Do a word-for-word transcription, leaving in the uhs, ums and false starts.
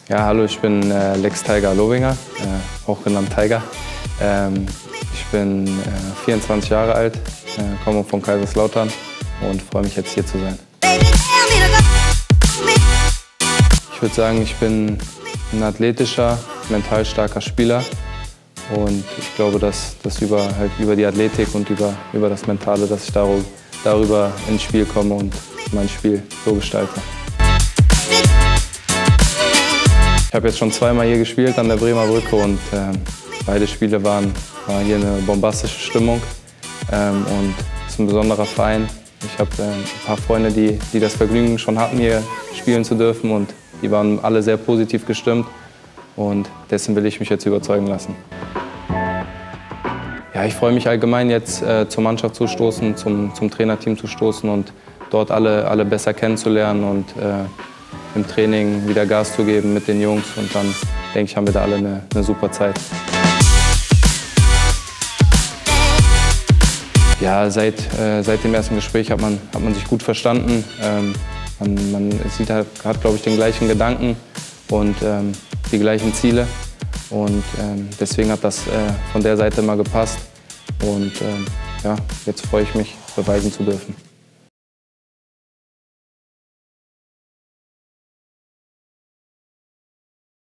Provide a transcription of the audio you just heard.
Ja, hallo, ich bin äh, Lex Tiger Lobinger, äh, auch genannt Tiger. Ähm, ich bin äh, vierundzwanzig Jahre alt, äh, komme von Kaiserslautern und freue mich jetzt hier zu sein. Ich würde sagen, ich bin ein athletischer, mental starker Spieler und ich glaube, dass, dass über, halt über die Athletik und über, über das Mentale, dass ich darüber, darüber ins Spiel komme und mein Spiel so gestalte. Ich habe jetzt schon zweimal hier gespielt an der Bremer Brücke und äh, beide Spiele waren, war hier eine bombastische Stimmung ähm, und es ist ein besonderer Verein. Ich habe äh, ein paar Freunde, die, die das Vergnügen schon hatten, hier spielen zu dürfen und die waren alle sehr positiv gestimmt und dessen will ich mich jetzt überzeugen lassen. Ja, ich freue mich allgemein jetzt äh, zur Mannschaft zu stoßen, zum, zum Trainerteam zu stoßen und dort alle, alle besser kennenzulernen und äh, im Training wieder Gas zu geben mit den Jungs und dann, denke ich, haben wir da alle eine, eine super Zeit. Ja, seit, äh, seit dem ersten Gespräch hat man, hat man sich gut verstanden. Ähm, man man sieht, hat, hat glaube ich, den gleichen Gedanken und ähm, die gleichen Ziele. Und ähm, deswegen hat das äh, von der Seite immer gepasst. Und ähm, ja, jetzt freue ich mich, beweisen zu dürfen.